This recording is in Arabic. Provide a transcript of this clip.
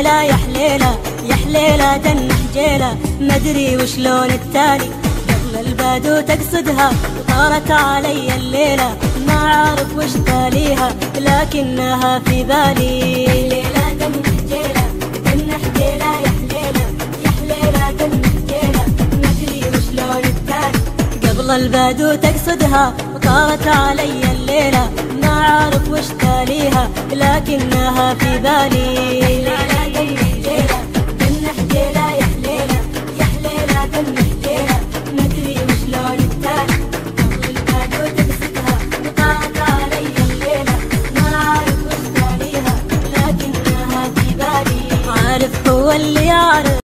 حليلة يا حليلة يا حليلة تنح جيلة، مدري وشلون التالي قبل البدو تقصدها وطارت علي الليلة، ما عارف وش تاليها لكنها في بالي. حليلة تنح جيلة تنح جيلة يا حليلة يا حليلة تنح جيلة، مدري وشلون التالي قبل البدو تقصدها وطارت علي الليلة، ما عارف وش تاليها لكنها في بالي. حليلة تنح جيلة تنح جيلة يا حليلة يا حليلة تنح جيلة، مدري وشلون التالي قبل البدو تقصدها وطارت علي الليلة، ما عارف وش تاليها لكنها في بالي. عارف هو اللي يعرف